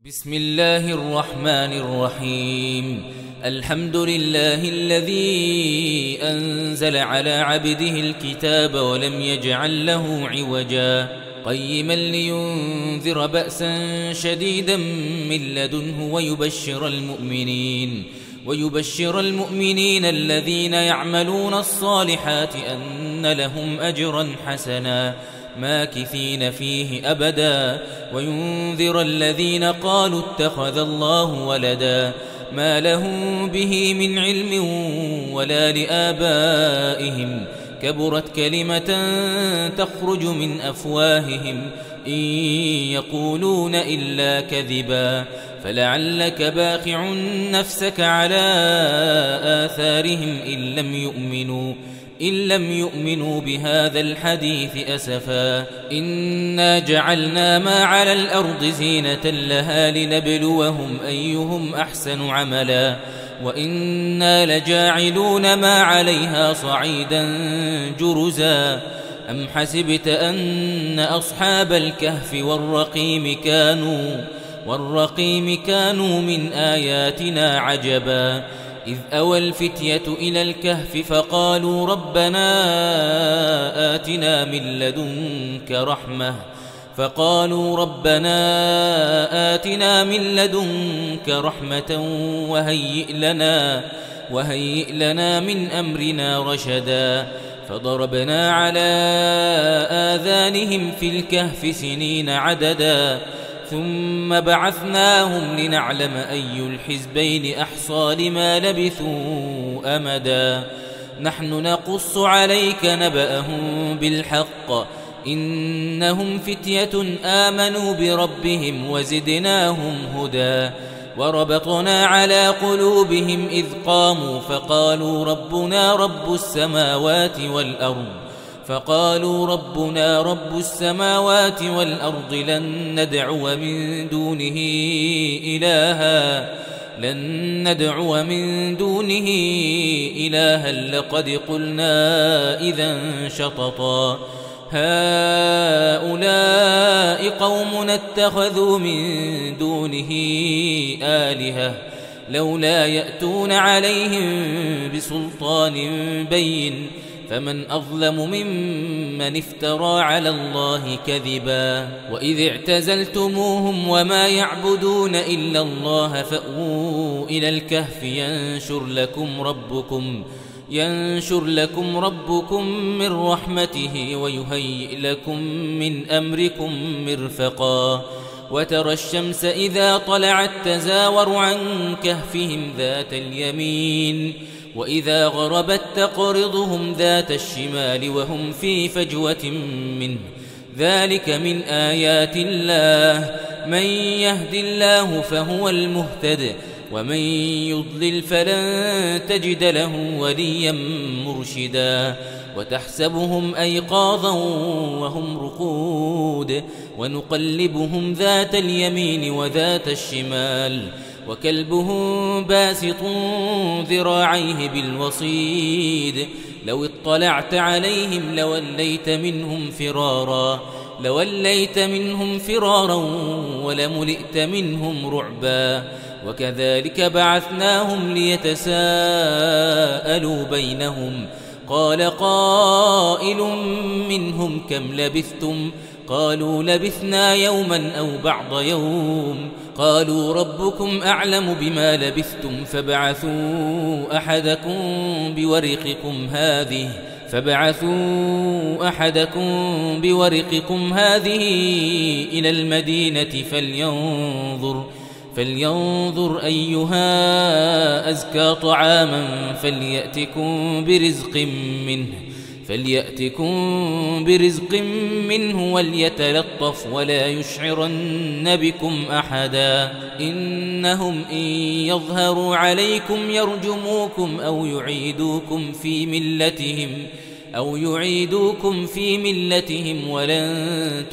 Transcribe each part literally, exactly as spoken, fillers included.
بسم الله الرحمن الرحيم. الحمد لله الذي أنزل على عبده الكتاب ولم يجعل له عوجا قيما لينذر بأسا شديدا من لدنه ويبشر المؤمنين ويبشر المؤمنين الذين يعملون الصالحات أن لهم أجرا حسنا ماكثين فيه أبدا وينذر الذين قالوا اتخذ الله ولدا ما لهم به من علم ولا لآبائهم كبرت كلمة تخرج من أفواههم إن يقولون إلا كذبا فلعلك باخع نفسك على آثارهم إن لم يؤمنوا إن لم يؤمنوا بهذا الحديث أسفا إنا جعلنا ما على الأرض زينة لها لنبلوهم أيهم أحسن عملا وإنا لجاعلون ما عليها صعيدا جرزا أم حسبت أن أصحاب الكهف والرقيم كانوا والرقيم كانوا من آياتنا عجبا إذ أوى الفتية إلى الكهف فقالوا ربنا آتنا من لدنك رحمة فقالوا ربنا آتنا من لدنك رحمة وهيئ لنا وهيئ لنا من أمرنا رشدا فضربنا على آذانهم في الكهف سنين عددا ثم بعثناهم لنعلم أي الحزبين أحصى لما لبثوا أمدا نحن نقص عليك نبأهم بالحق إنهم فتية آمنوا بربهم وزدناهم هدى وربطنا على قلوبهم إذ قاموا فقالوا ربنا رب السماوات والأرض فقالوا ربنا رب السماوات والأرض لن ندعو من دونه إلها لن ندعو من دونه إلها لقد قلنا إذا شططا هؤلاء قوم اتخذوا من دونه آلهة لولا يأتون عليهم بسلطان بين فمن أظلم ممن افترى على الله كذبا وإذ اعتزلتموهم وما يعبدون إلا الله فأووا إلى الكهف ينشر لكم ربكم ينشر لكم ربكم من رحمته ويهيئ لكم من أمركم مرفقا وترى الشمس إذا طلعت تزاور عن كهفهم ذات اليمين وإذا غربت تقرضهم ذات الشمال وهم في فجوة منه ذلك من آيات الله من يهد الله فهو المهتد ومن يضلل فلن تجد له وليا مرشدا وتحسبهم أيقاظا وهم رقود ونقلبهم ذات اليمين وذات الشمال وكلبهم باسط ذراعيه بالوصيد لو اطلعت عليهم لوليت منهم فرارا لوليت منهم فرارا ولملئت منهم رعبا وكذلك بعثناهم ليتساءلوا بينهم قال قائل منهم كم لبثتم قالوا لبثنا يوما أو بعض يوم قالوا ربكم أعلم بما لبثتم فابعثوا أحدكم بورقكم هذه فابعثوا أحدكم بورقكم هذه إلى المدينة فلينظر فلينظر أيها أزكى طعاما فليأتكم برزق منه فليأتكم برزق منه وليتلطف ولا يشعرن بكم أحدا إنهم إن يظهروا عليكم يرجموكم أو يعيدوكم في ملتهم أو يعيدوكم في ملتهم ولن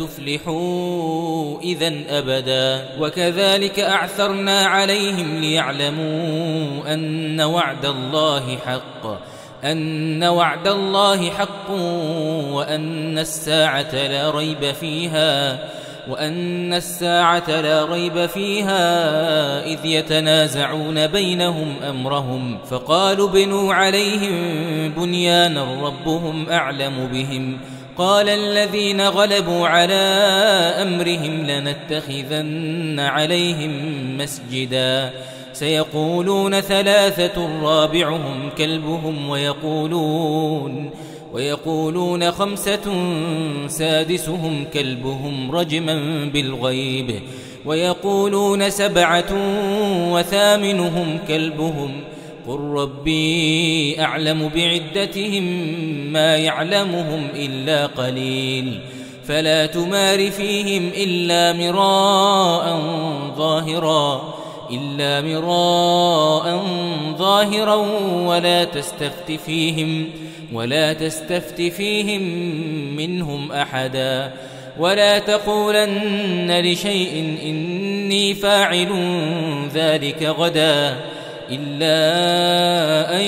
تفلحوا إذن أبدا وكذلك أعثرنا عليهم ليعلموا أن وعد الله حق أن وعد الله حق وأن الساعة لا ريب فيها وأن الساعة لا ريب فيها إذ يتنازعون بينهم أمرهم فقالوا ابنوا عليهم بنيانا ربهم أعلم بهم قال الذين غلبوا على أمرهم لنتخذن عليهم مسجدا سيقولون ثلاثة رابعهم كلبهم ويقولون ويقولون خمسة سادسهم كلبهم رجما بالغيب ويقولون سبعة وثامنهم كلبهم قل ربي أعلم بعدتهم ما يعلمهم إلا قليل فلا تمار فيهم إلا مراء ظاهرا إلا مراء ظاهرا ولا تستفت فيهم ولا تستفت فيهم منهم أحدا ولا تقولن لشيء إني فاعل ذلك غدا إلا أن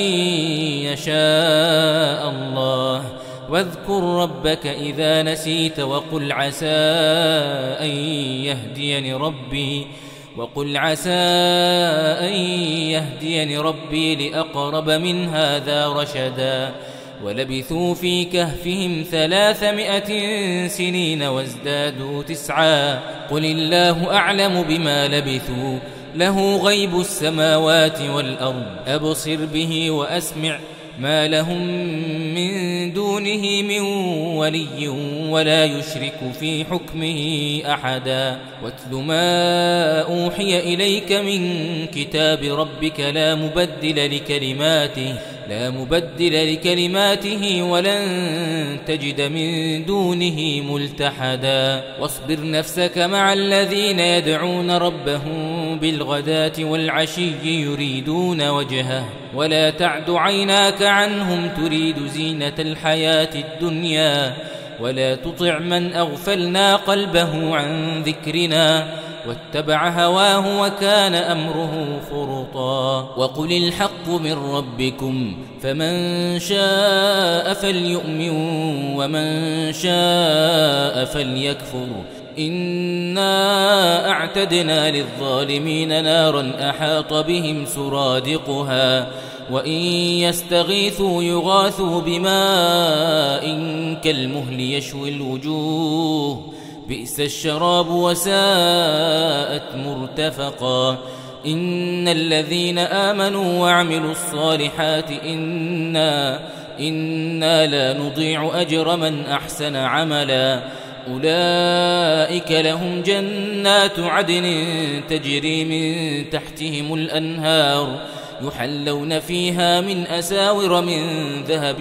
يشاء الله واذكر ربك إذا نسيت وقل عسى أن يهديني ربي وقل عسى أن يهديني ربي لأقرب من هذا رشدا ولبثوا في كهفهم ثلاثمائة سنين وازدادوا تسعا قل الله أعلم بما لبثوا له غيب السماوات والأرض أبصر به وأسمع ما لهم من دونه من ولي ولا يشرك في حكمه أحدا واتل ما أوحي إليك من كتاب ربك لا مبدل لكلماته لا مبدل لكلماته ولن تجد من دونه ملتحدا واصبر نفسك مع الذين يدعون ربهم بالغداة والعشي يريدون وجهه ولا تعد عيناك عنهم تريد زينة الحياة الدنيا ولا تطع من أغفلنا قلبه عن ذكرنا واتبع هواه وكان أمره فرطا وقل الحق من ربكم فمن شاء فليؤمن ومن شاء فليكفر إنا أعتدنا للظالمين نارا أحاط بهم سرادقها وإن يستغيثوا يغاثوا بماء كالمهل يشوي الوجوه بئس الشراب وساءت مرتفقا إن الذين آمنوا وعملوا الصالحات إنا, إنا لا نضيع أجر من أحسن عملا أولئك لهم جنات عدن تجري من تحتهم الأنهار يحلون فيها من أساور من ذهب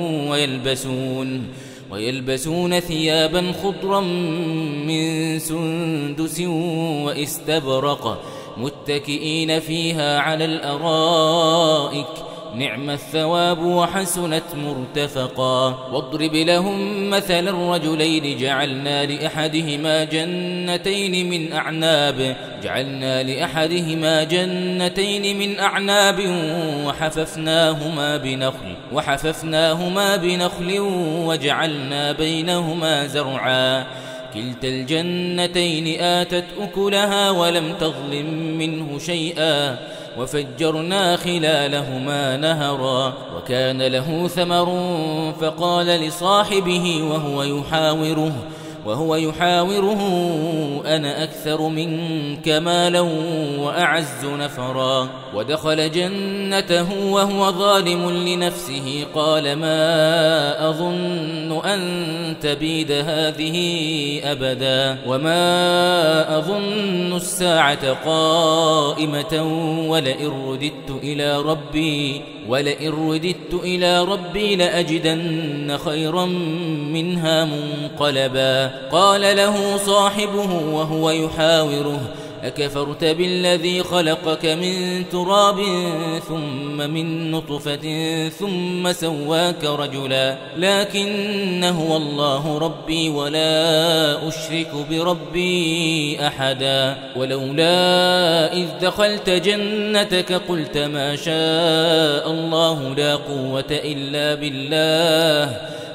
ويلبسون ويلبسون ثيابا خضرا من سندس واستبرق متكئين فيها على الأرائك نعم الثواب وحسنت مرتفقا واضرب لهم مثل الرجلين جعلنا لأحدهما جنتين من أعناب جعلنا لأحدهما جنتين من أعناب وحففناهما بنخل وحففناهما بنخل وجعلنا بينهما زرعا كلتا الجنتين آتت أكلها ولم تظلم منه شيئا وفجرنا خلالهما نهرا وكان له ثمر فقال لصاحبه وهو يحاوره وهو يحاوره أنا أكثر منك مالا وأعز نفرا ودخل جنته وهو ظالم لنفسه قال ما أظن أن تبيد هذه أبدا وما أظن الساعة قائمة ولئن رددت إلى ربي ولئن رددت إلى ربي لأجدن خيرا منها منقلبا قال له صاحبه وهو يحاوره أكفرت بالذي خلقك من تراب ثم من نطفة ثم سواك رجلا لكن هو الله ربي ولا أشرك بربي أحدا ولولا إذ دخلت جنتك قلت ما شاء الله لا قوة إلا بالله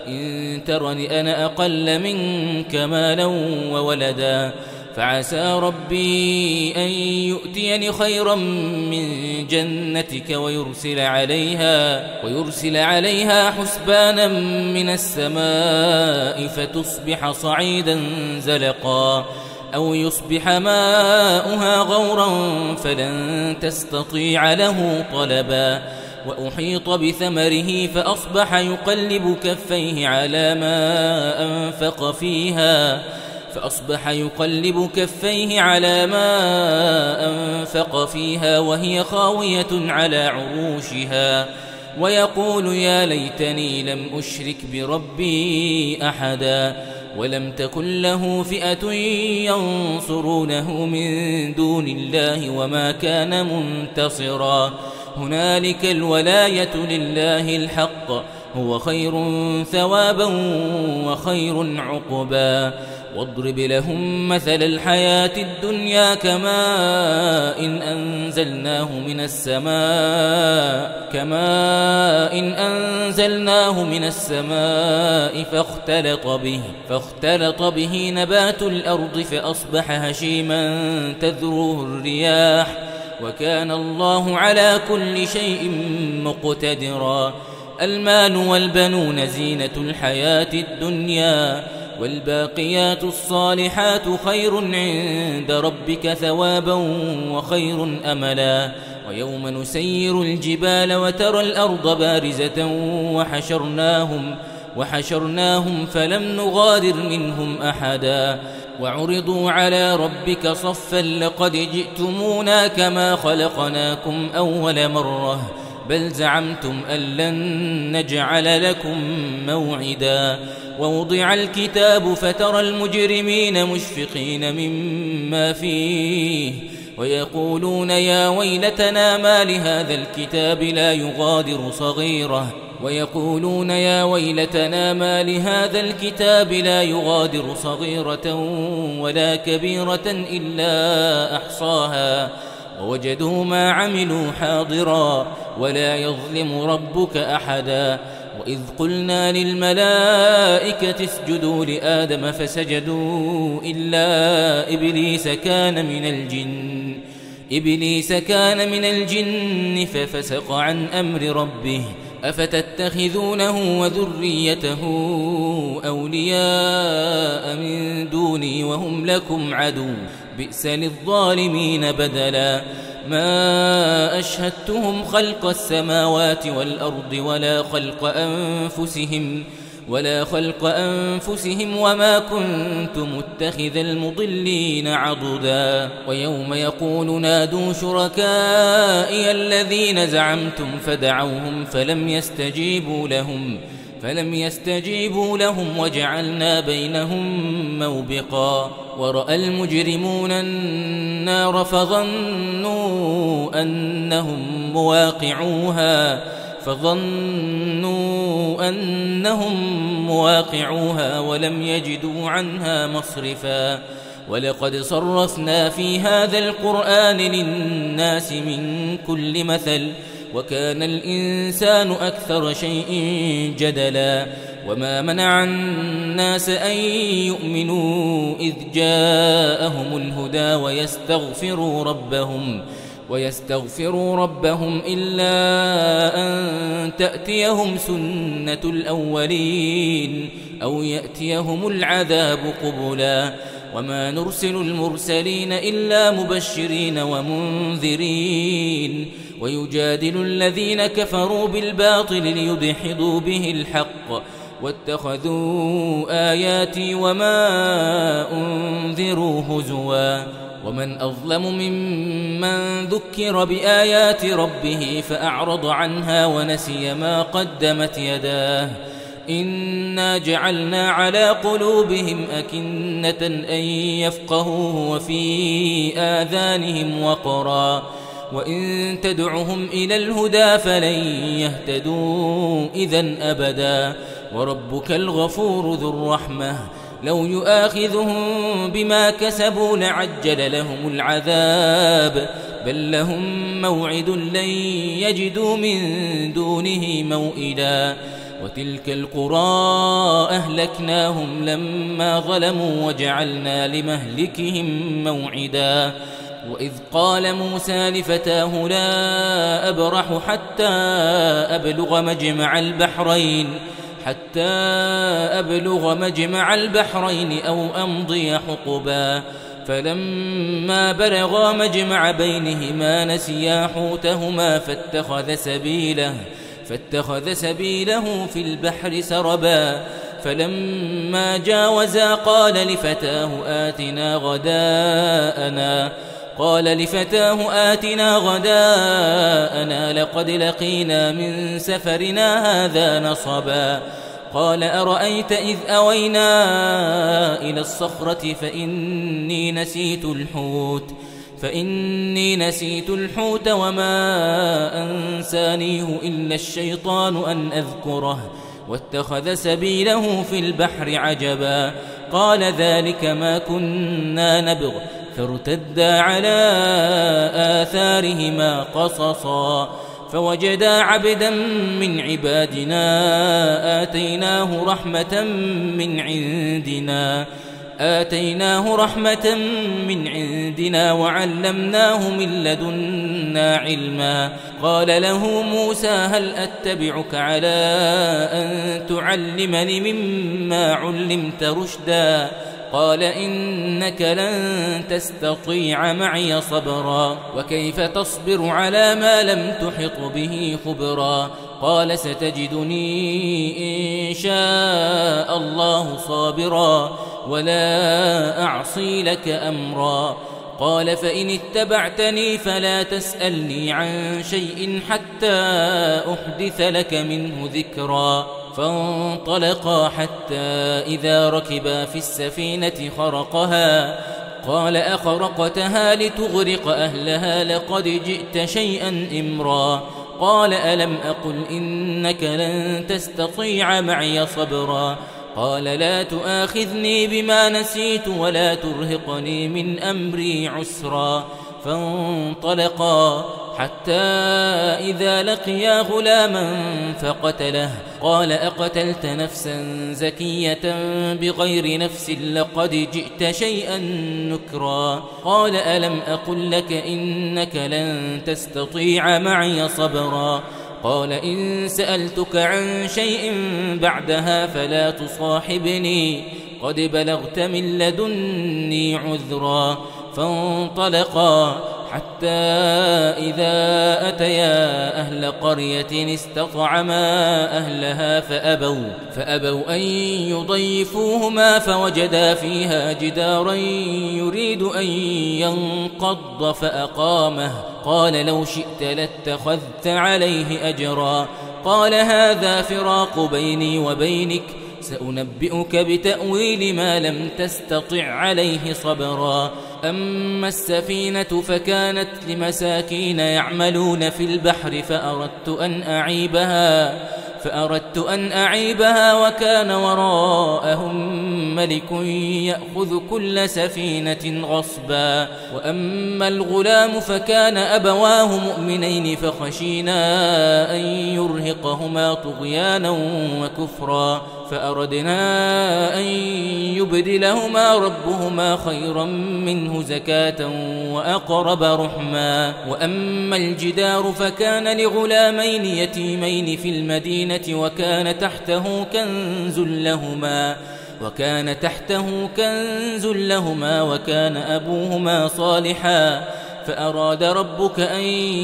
إن ترني أنا أقل منك مالا وولدا فعسى ربي أن يؤتيني خيرا من جنتك ويرسل عليها, ويرسل عليها حسبانا من السماء فتصبح صعيدا زلقا أو يصبح ماؤها غورا فلن تستطيع له طلبا وأحيط بثمره فأصبح يقلب كفيه على ما أنفق فيها فأصبح يقلب كفيه على ما أنفق فيها وهي خاوية على عروشها ويقول يا ليتني لم أشرك بربي أحدا ولم تكن له فئة ينصرونه من دون الله وما كان منتصرا هنالك الولاية لله الحق هو خير ثوابا وخير عقبا واضرب لهم مثل الحياة الدنيا كماء إن أنزلناه من السماء كماء إن أنزلناه من السماء فاختلط به فاختلط به نبات الأرض فأصبح هشيما تذروه الرياح وكان الله على كل شيء مقتدرا المال والبنون زينة الحياة الدنيا والباقيات الصالحات خير عند ربك ثوابا وخير أملا ويوم نسير الجبال وترى الأرض بارزة وحشرناهم وحشرناهم فلم نغادر منهم أحدا وعرضوا على ربك صفا لقد جئتمونا كما خلقناكم أول مرة بل زعمتم أن لن نجعل لكم موعدا ووضع الكتاب فترى المجرمين مشفقين مما فيه ويقولون يا ويلتنا ما لهذا الكتاب لا يغادر صغيرة ويقولون يا ويلتنا ما لهذا الكتاب لا يغادر صغيرة ولا كبيرة إلا أحصاها ووجدوا ما عملوا حاضرا ولا يظلم ربك أحدا وإذ قلنا للملائكة اسجدوا لآدم فسجدوا إلا إبليس كان من الجن إبليس كان من الجن ففسق عن أمر ربه أفتتخذونه وذريته أولياء من دوني وهم لكم عدو بئس للظالمين بدلا ما أشهدتهم خلق السماوات والأرض ولا خلق أنفسهم ولا خلق أنفسهم وما كنت متخذ المضلين عضدا ويوم يقول نادوا شركائي الذين زعمتم فدعوهم فلم يستجيبوا لهم فلم يستجيبوا لهم وجعلنا بينهم موبقا ورأى المجرمون النار فظنوا أنهم مواقعوها فظنوا أنهم مواقعوها ولم يجدوا عنها مصرفا ولقد صرفنا في هذا القرآن للناس من كل مثل وكان الإنسان أكثر شيء جدلا وما منع الناس أن يؤمنوا إذ جاءهم الهدى ويستغفروا ربهم ويستغفروا ربهم إلا أن تأتيهم سنة الأولين أو يأتيهم العذاب قبلا وما نرسل المرسلين إلا مبشرين ومنذرين ويجادل الذين كفروا بالباطل ليدحضوا به الحق واتخذوا آياتي وما أنذروا هزوا ومن أظلم ممن ذكر بآيات ربه فأعرض عنها ونسي ما قدمت يداه إنا جعلنا على قلوبهم أكنة أن يفقهوه وفي آذانهم وقرا وإن تدعهم إلى الهدى فلن يهتدوا إذن أبدا وربك الغفور ذو الرحمة لو يؤاخذهم بما كسبوا لعجل لهم العذاب بل لهم موعد لن يجدوا من دونه موئلا وتلك القرى أهلكناهم لما ظلموا وجعلنا لمهلكهم موعدا وإذ قال موسى لفتاه لا أبرح حتى أبلغ مجمع البحرين حتى أبلغ مجمع البحرين أو أمضي حقبا فلما بلغا مجمع بينهما نسيا حوتهما فاتخذ سبيله فاتخذ سبيله في البحر سربا فلما جاوزا قال لفتاه آتنا غداءنا قال لفتاه آتنا غداءنا لقد لقينا من سفرنا هذا نصبا قال أرأيت إذ أوينا إلى الصخرة فإني نسيت الحوت فإني نسيت الحوت وما أنسانيه إلا الشيطان أن أذكره واتخذ سبيله في البحر عجبا قال ذلك ما كنا نبغ فارتدا على آثارهما قصصا فوجدا عبدا من عبادنا آتيناه رحمة من عندنا آتيناه رحمة من عندنا وعلمناه من لدنا علما قال له موسى هل أتبعك على أن تعلمني مما علمت رشدا قال إنك لن تستطيع معي صبرا وكيف تصبر على ما لم تحط به خبرا قال ستجدني إن شاء الله صابرا ولا أعصي لك أمرا قال فإن اتبعتني فلا تسألني عن شيء حتى أحدث لك منه ذكرا فانطلقا حتى إذا ركبا في السفينة خرقها قال أخرقتها لتغرق أهلها لقد جئت شيئا إمرا قال ألم أقل إنك لن تستطيع معي صبرا قال لا تؤاخذني بما نسيت ولا ترهقني من أمري عسرا فانطلقا حتى إذا لقيا غلاما فقتله قال أقتلت نفسا زكية بغير نفس لقد جئت شيئا نكرا قال ألم أقل لك إنك لن تستطيع معي صبرا قال إن سألتك عن شيء بعدها فلا تصاحبني قد بلغت من لدني عذرا فانطلقا حتى إذا أتيا أهل قرية استطعما أهلها فأبوا, فأبوا أن يضيفوهما فوجدا فيها جدارا يريد أن ينقض فأقامه قال لو شئت لاتخذت عليه أجرا قال هذا فراق بيني وبينك سأنبئك بتأويل ما لم تستطع عليه صبرا أما السفينة فكانت لمساكين يعملون في البحر فأردت أن أعيبها فأردت أن أعيبها وكان وراءهم ملك يأخذ كل سفينة غصبا وأما الغلام فكان أبواه مؤمنين فخشينا أن يرهقهما طغيانا وكفرا فأردنا أن يبدلهما ربهما خيرا منه زكاة وأقرب رحما وأما الجدار فكان لغلامين يتيمين في المدينة وكان تحته كنز لهما وكان تحته كنز لهما وكان أبوهما صالحا فأراد ربك أن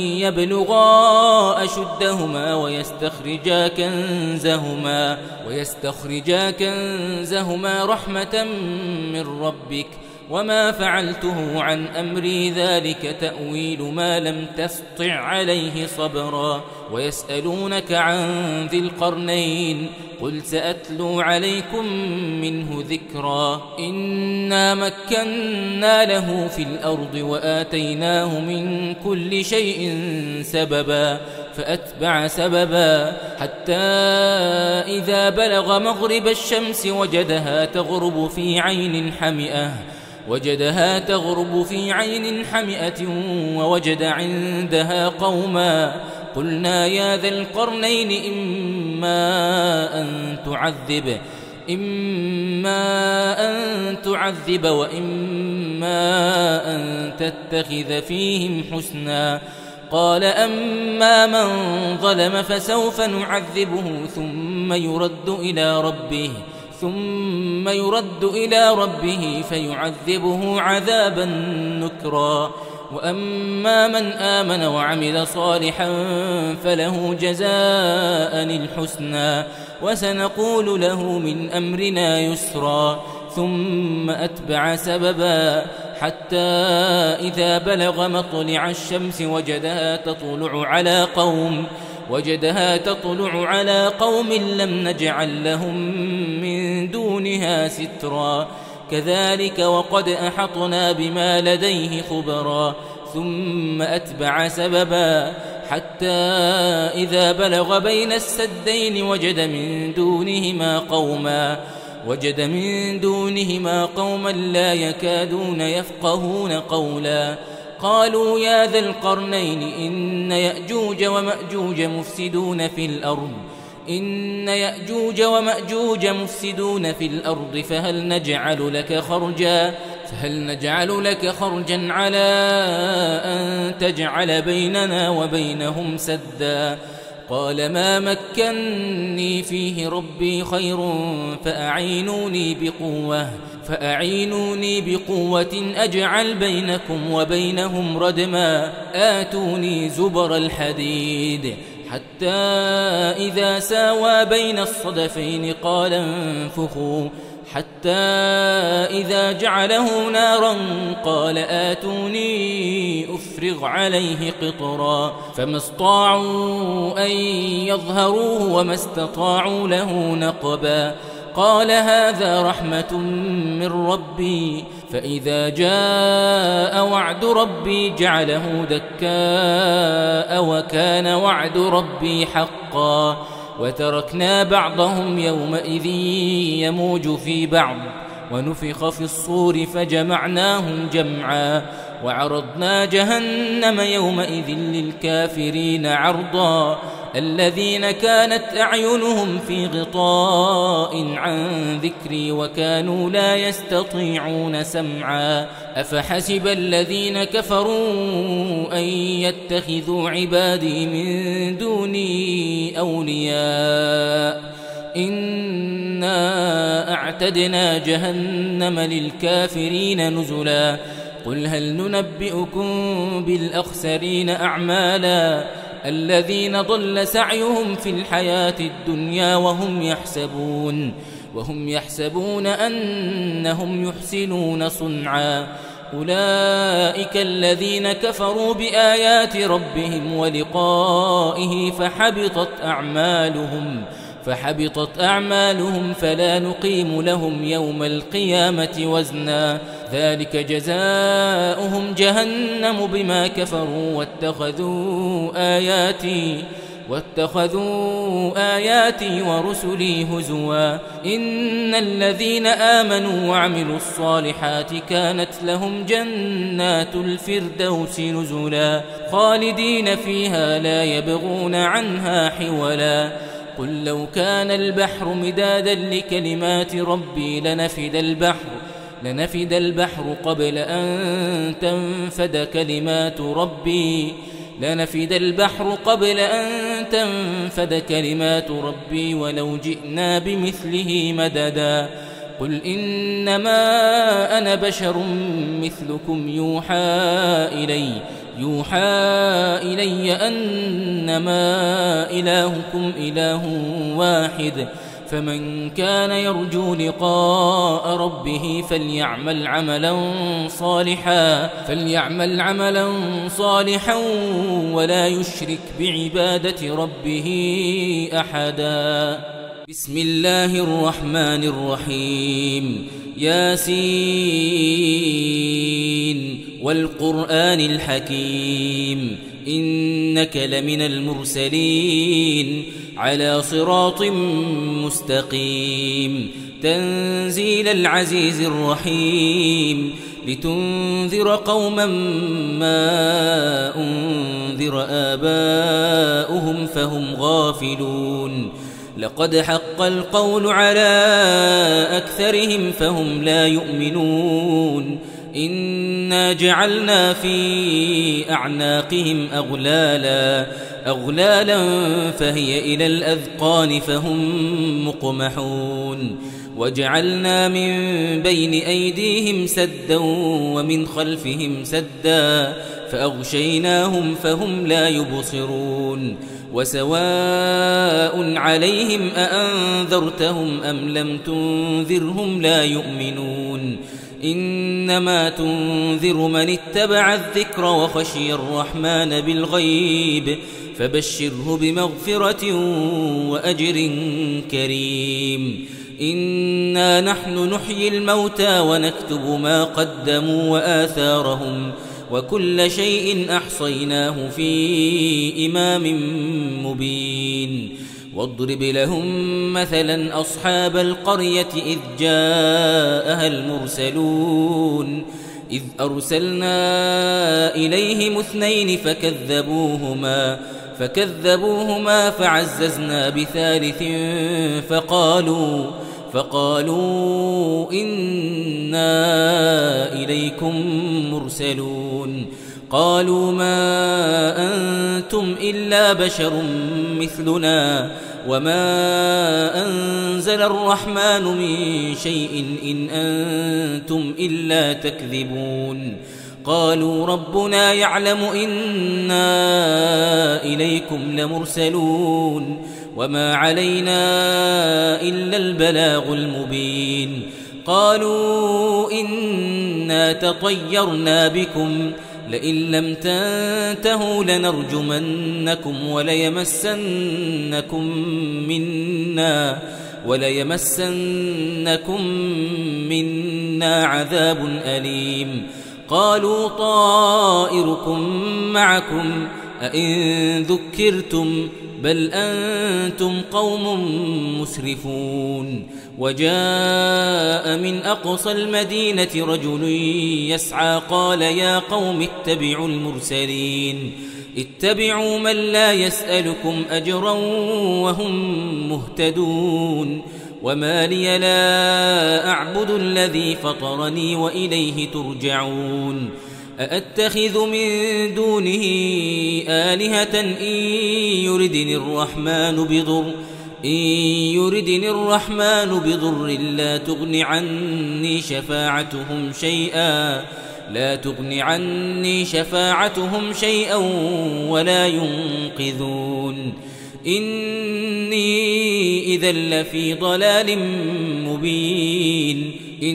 يبلغا أشدهما ويستخرجا كنزهما ويستخرجا كنزهما رحمة من ربك وما فعلته عن أمري ذلك تأويل ما لم تسطع عليه صبرا ويسألونك عن ذي القرنين قل سأتلو عليكم منه ذكرا إنا مكنا له في الأرض وآتيناه من كل شيء سببا فأتبع سببا حتى إذا بلغ مغرب الشمس وجدها تغرب في عين حمئة وجدها تغرب في عين حمئة ووجد عندها قوما قلنا يا ذا القرنين إما أن تعذب إما أن تعذب وإما أن تتخذ فيهم حسنا قال أما من ظلم فسوف نعذبه ثم يرد إلى ربه ثم يرد إلى ربه فيعذبه عذابا نكرا وأما من آمن وعمل صالحا فله جزاء الحسنى وسنقول له من أمرنا يسرا ثم أتبع سببا حتى إذا بلغ مطلع الشمس وجدها تطلع على قوم وجدها تطلع على قوم لم نجعل لهم من دونها سترا كذلك وقد أحطنا بما لديه خبرا ثم أتبع سببا حتى إذا بلغ بين السدين وجد من دونهما قوما وجد من دونهما قوما لا يكادون يفقهون قولا قالوا يا ذا القرنين إن يأجوج ومأجوج مفسدون في الأرض إن يأجوج ومأجوج مفسدون في الأرض فهل نجعل لك خرجا فهل نجعل لك خرجا على أن تجعل بيننا وبينهم سدا قال ما مكنني فيه ربي خير فأعينوني بقوة فأعينوني بقوة أجعل بينكم وبينهم ردما آتوني زبر الحديد حتى إذا ساوى بين الصدفين قال انفخوا حتى إذا جعله نارا قال آتوني أفرغ عليه قطرا فما استطاعوا أن يظهروه وما استطاعوا له نقبا قال هذا رحمة من ربي فإذا جاء وعد ربي جعله دكاء وكان وعد ربي حقا وتركنا بعضهم يومئذ يموج في بعض ونفخ في الصور فجمعناهم جمعا وعرضنا جهنم يومئذ للكافرين عرضا الذين كانت أعينهم في غطاء عن ذكري وكانوا لا يستطيعون سمعا أفحسب الذين كفروا أن يتخذوا عبادي من دوني أولياء إنا أعتدنا جهنم للكافرين نزلا قل هل ننبئكم بالأخسرين أعمالا الذين ضل سعيهم في الحياة الدنيا وهم يحسبون وهم يحسبون أنهم يحسنون صنعا أولئك الذين كفروا بآيات ربهم ولقائه فحبطت أعمالهم فحبطت أعمالهم فلا نقيم لهم يوم القيامة وزنا ذلك جزاؤهم جهنم بما كفروا واتخذوا آياتي واتخذوا آياتي ورسلي هزوا إن الذين آمنوا وعملوا الصالحات كانت لهم جنات الفردوس نزلا خالدين فيها لا يبغون عنها حولا قل لو كان البحر مدادا لكلمات ربي لنفد البحر لنفد البحر قبل أن تنفد كلمات ربي لنفد البحر قبل أن تنفد كلمات ربي ولو جئنا بمثله مددا قل إنما أنا بشر مثلكم يوحى إلي يوحى إلي أنما إلهكم إله واحد فمن كان يرجو لقاء ربه فليعمل عملا صالحا فليعمل عملا صالحا ولا يشرك بعبادة ربه أحدا بسم الله الرحمن الرحيم ياسين والقرآن الحكيم إنك لمن المرسلين على صراط مستقيم تنزيل العزيز الرحيم لتنذر قوما ما أنذر آباؤهم أبناؤهم فهم غافلون لقد حق القول على أكثرهم فهم لا يؤمنون إنا جعلنا في أعناقهم أغلالا أغلالا فهي إلى الأذقان فهم مقمحون وجعلنا من بين أيديهم سدا ومن خلفهم سدا فأغشيناهم فهم لا يبصرون وسواء عليهم أأنذرتهم أم لم تنذرهم لا يؤمنون إنما تنذر من اتبع الذكر وخشي الرحمن بالغيب فبشره بمغفرة وأجر كريم إنا نحن نحيي الموتى ونكتب ما قدموا وآثارهم وكل شيء أحصيناه في إمام مبين واضرب لهم مثلا أصحاب القرية إذ جاءها المرسلون إذ أرسلنا إليهم اثنين فكذبوهما فكذبوهما فعززنا بثالث فقالوا فقالوا إنا إليكم مرسلون قالوا ما أنتم إلا بشر مثلنا وما أنزل الرحمن من شيء إن أنتم إلا تكذبون قالوا ربنا يعلم إنا إليكم لمرسلون وما علينا إلا البلاغ المبين قالوا إنا تطيرنا بكم لئن لم تنتهوا لنرجمنكم وليمسنكم منا وليمسنكم منا عذاب أليم قالوا طائركم معكم أئن ذكرتم بل أنتم قوم مسرفون وجاء من أقصى المدينة رجل يسعى قال يا قوم اتبعوا المرسلين اتبعوا من لا يسألكم أجرا وهم مهتدون وما لي لا أعبد الذي فطرني وإليه ترجعون أأتخذ من دونه آلهة إن يردني الرحمن بضر إن يردني الرحمن بضر لا تغن عني شفاعتهم شيئا لا تغن عني شفاعتهم شيئا ولا ينقذون إني إذا لفي ضلال مبين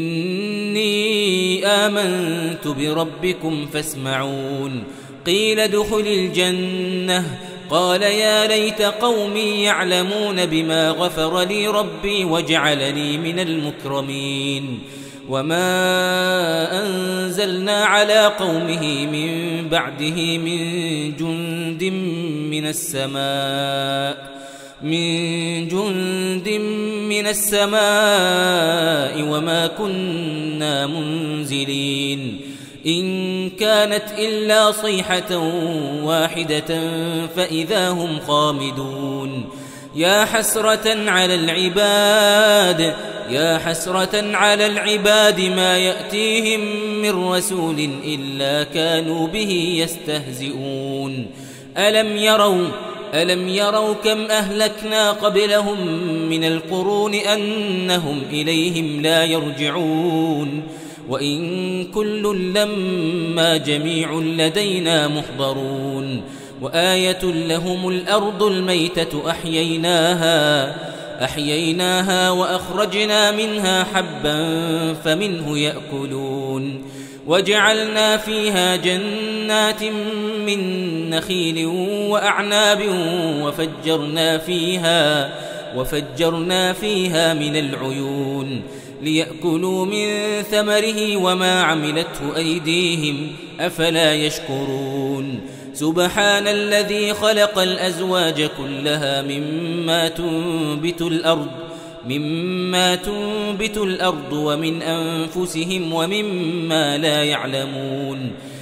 إني آمنت بربكم فاسمعون قيل ادخل الجنة قال يا ليت قومي يعلمون بما غفر لي ربي وجعلني من المكرمين وما أنزلنا على قومه من بعده من جند من السماء من جند من السماء وما كنا منزلين إن كانت إلا صيحة واحدة فإذا هم خامدون يا حسرة على العباد يا حسرة على العباد ما يأتيهم من رسول إلا كانوا به يستهزئون ألم يروا ألم يروا كم أهلكنا قبلهم من القرون أنهم إليهم لا يرجعون وإن كل لما جميع لدينا محضرون وآية لهم الأرض الميتة أحييناها أحييناها وأخرجنا منها حبا فمنه يأكلون وجعلنا فيها جنات من نخيل وأعناب وفجرنا فيها وفجرنا فيها من العيون ليأكلوا من ثمره وما عملته أيديهم أفلا يشكرون سبحان الذي خلق الأزواج كلها مما تنبت الأرض مما تنبت الأرض ومن أنفسهم ومما لا يعلمون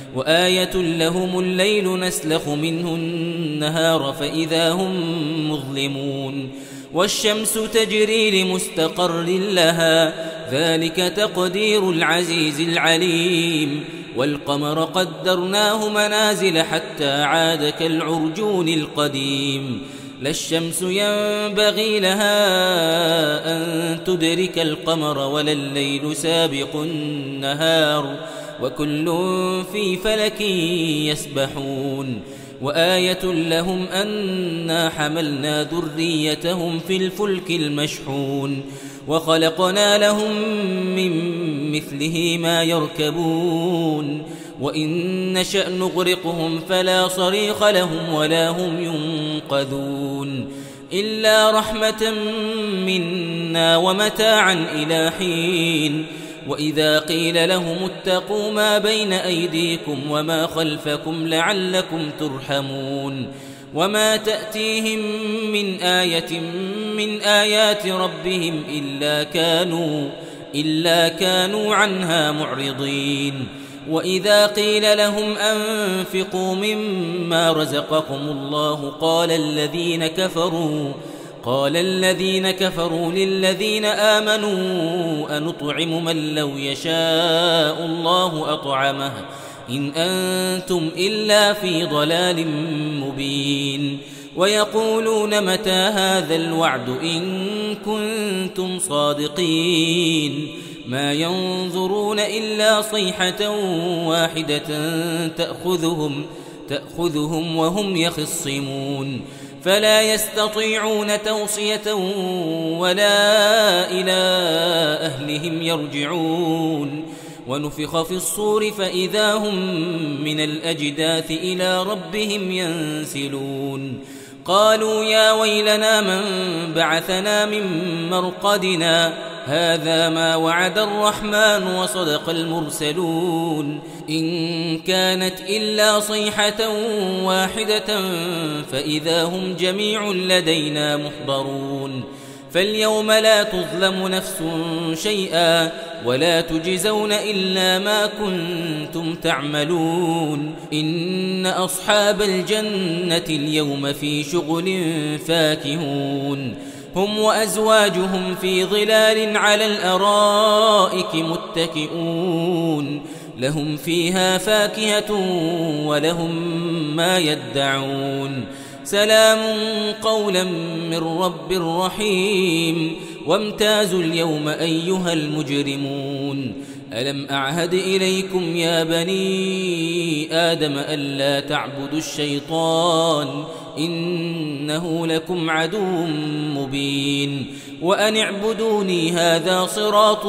وآية لهم الليل نسلخ منه النهار فإذا هم مظلمون والشمس تجري لمستقر لها ذلك تقدير العزيز العليم والقمر قدرناه منازل حتى عاد كالعرجون القديم لا الشمس ينبغي لها أن تدرك القمر ولا الليل سابق النهار وكل في فلك يسبحون وآية لهم أنا حملنا ذريتهم في الفلك المشحون وخلقنا لهم من مثله ما يركبون وإن نشأ نغرقهم فلا صريخ لهم ولا هم ينقذون إلا رحمة منا ومتاعا إلى حين وإذا قيل لهم اتقوا ما بين أيديكم وما خلفكم لعلكم ترحمون وما تأتيهم من آية من آيات ربهم إلا كانوا إلا كانوا عنها معرضين وإذا قيل لهم أنفقوا مما رزقكم الله قال الذين كفروا قال الذين كفروا للذين آمنوا أنطعم من لو يشاء الله أطعمه إن أنتم إلا في ضلال مبين ويقولون متى هذا الوعد إن كنتم صادقين ما ينظرون إلا صيحة واحدة تأخذهم تأخذهم وهم يخصمون فلا يستطيعون توصية ولا إلى أهلهم يرجعون ونفخ في الصور فإذا هم من الأجداث إلى ربهم ينسلون قالوا يا ويلنا من بعثنا من مرقدنا هذا ما وعد الرحمن وصدق المرسلون إن كانت إلا صيحة واحدة فإذا هم جميع لدينا محضرون فاليوم لا تظلم نفس شيئا ولا تجزون إلا ما كنتم تعملون إن أصحاب الجنة اليوم في شغل فاكهون هم وأزواجهم في ظلال على الأرائك متكئون لهم فيها فاكهة ولهم ما يدعون سلام قولا من رب رحيم وامتازوا اليوم أيها المجرمون ألم أعهد إليكم يا بني آدم ألا تعبدوا الشيطان إنه لكم عدو مبين وأن اعبدوني هذا صراط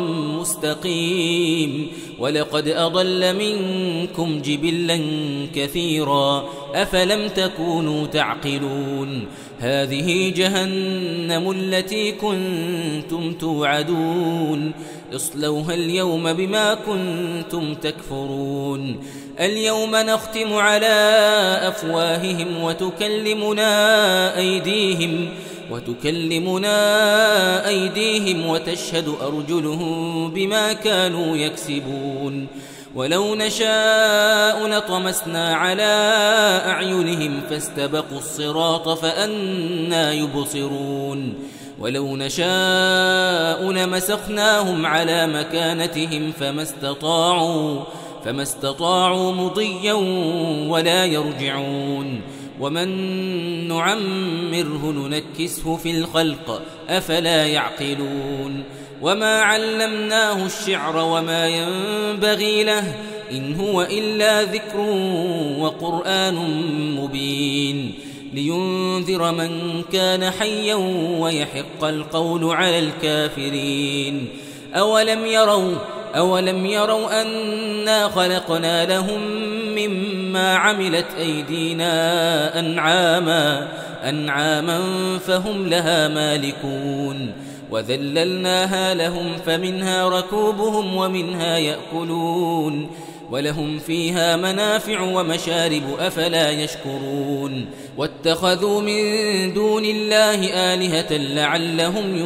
مستقيم ولقد أضل منكم جبلا كثيرا أفلم تكونوا تعقلون هذه جهنم التي كنتم توعدون اصلوها اليوم بما كنتم تكفرون اليوم نختم على أفواههم وتكلمنا أيديهم وتكلمنا أيديهم وتشهد أرجلهم بما كانوا يكسبون ولو نشاء لطمسنا على أعينهم فاستبقوا الصراط فأنى يبصرون ولو نشاء لمسخناهم على مكانتهم فما استطاعوا فما استطاعوا مضيا ولا يرجعون ومن نعمره ننكسه في الخلق أفلا يعقلون وما علمناه الشعر وما ينبغي له إن هو إلا ذكر وقرآن مبين لينذر من كان حيا ويحق القول على الكافرين أولم يروا أولم يروا أنا خلقنا لهم مما عملت أيدينا أنعاما أنعاما فهم لها مالكون وذللناها لهم فمنها ركوبهم ومنها يأكلون ولهم فيها منافع ومشارب أفلا يشكرون واتخذوا من دون الله آلهة لعلهم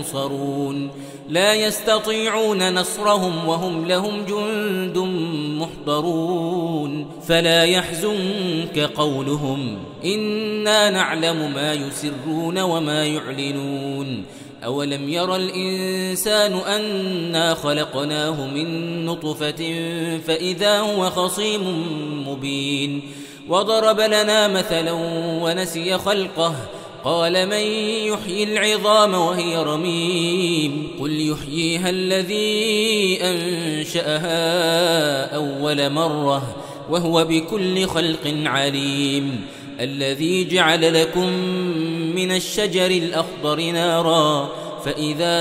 ينصرون لا يستطيعون نصرهم وهم لهم جند محضرون فلا يحزنك قولهم إنا نعلم ما يسرون وما يعلنون أولم ير الإنسان أنا خلقناه من نطفة فإذا هو خصيم مبين وضرب لنا مثلا ونسي خلقه قال من يحيي العظام وهي رميم قل يحييها الذي أنشأها أول مرة وهو بكل خلق عليم الذي جعل لكم من الشجر الأخضر نارا فإذا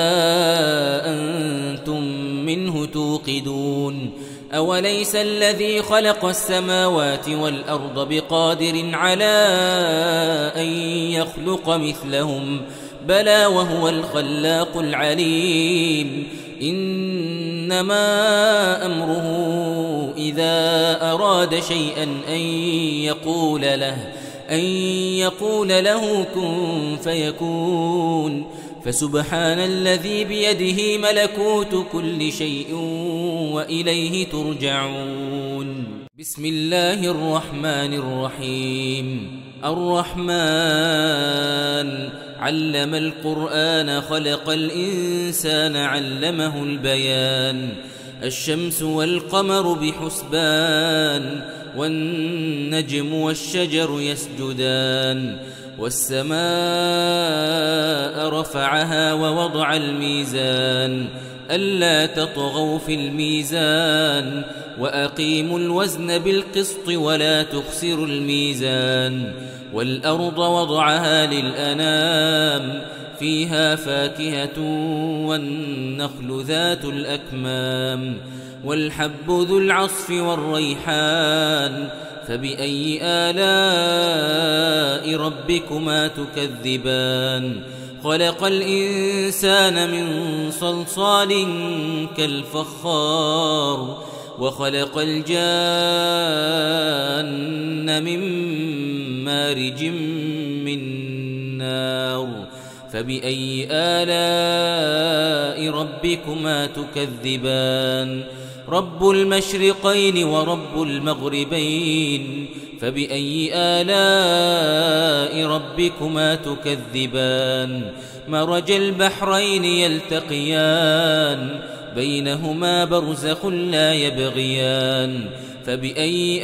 أنتم منه توقدون أوليس الذي خلق السماوات والأرض بقادر على أن يخلق مثلهم بلى وهو الخلاق العليم إنما أمره إذا أراد شيئا أن يقول له أن يقول له كن فيكون فسبحان الذي بيده ملكوت كل شيء وإليه ترجعون بسم الله الرحمن الرحيم الرحمن علم القرآن خلق الإنسان علمه البيان الشمس والقمر بحسبان والنجم والشجر يسجدان والسماء رفعها ووضع الميزان ألا تطغوا في الميزان وأقيموا الوزن بالقسط ولا تخسروا الميزان والأرض وضعها للأنام فيها فاكهة والنخل ذات الأكمام والحب ذو العصف والريحان فبأي آلاء ربكما تكذبان خلق الإنسان من صلصال كالفخار وخلق الجان من مارج من نار فبأي آلاء ربكما تكذبان رب المشرقين ورب المغربين فبأي آلاء ربكما تكذبان مرج البحرين يلتقيان بينهما برزخ لا يبغيان فبأي